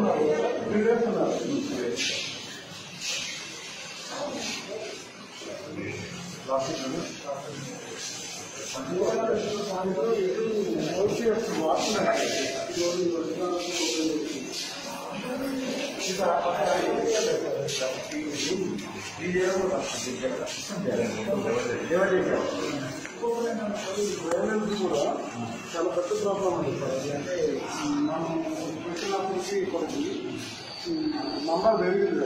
చాలా పెద్ద ప్రాబ్లం ఉంది సార్. అంటే మనం వచ్చినప్పటికీ ఇప్పటికి నంబర్ పెరిగింది.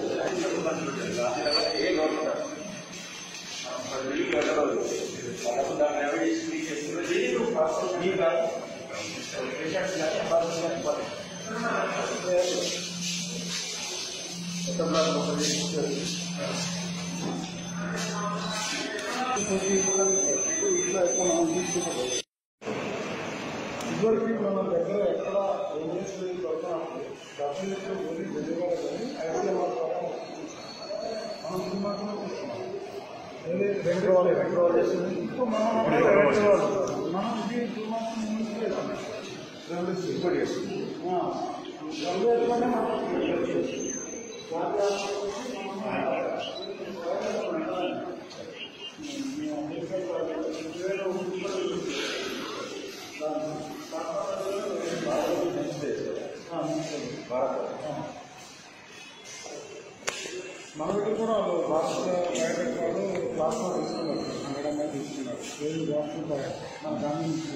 ఇట్లా ఎక్కువ మనం తీసుకుంటాం. ఇదివరకు మన దగ్గర ఎక్కడ ఇన్వెస్ట్మెంట్ పడుతున్నప్పుడు డబ్బులు ఓన్లీ వెళ్ళేవారు కానీ అయితే మనం మాత్రమే తీసుకున్నాం. రెండు రోజులు చేస్తుంది. ఇప్పుడు మనం ఇది 2 మాత్రం ముందుకు చేస్తున్నాం. ఇప్పుడు చేస్తుంది. మన దగ్గర కూడా భారత ప్రైవేట్ వాళ్ళు ప్లాస్మా తీసుకున్నారు, నగరంగా తీసుకున్నారు. ఏది బాగుంటుందో మన దాని నుంచి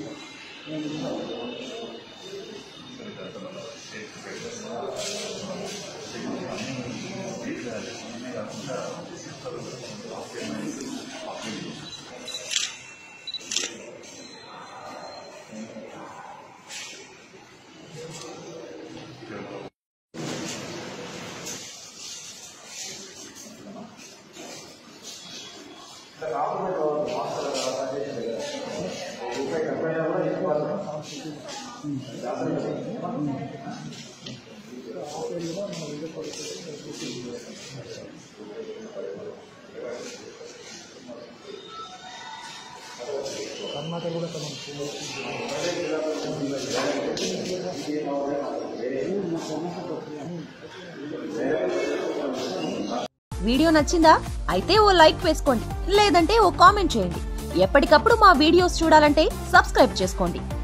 వీడియో నచ్చిందా? అయితే ఓ లైక్ వేసుకోండి, లేదంటే ఓ కామెంట్ చేయండి. ఎప్పటికప్పుడు మా వీడియోస్ చూడాలంటే సబ్స్క్రైబ్ చేసుకోండి.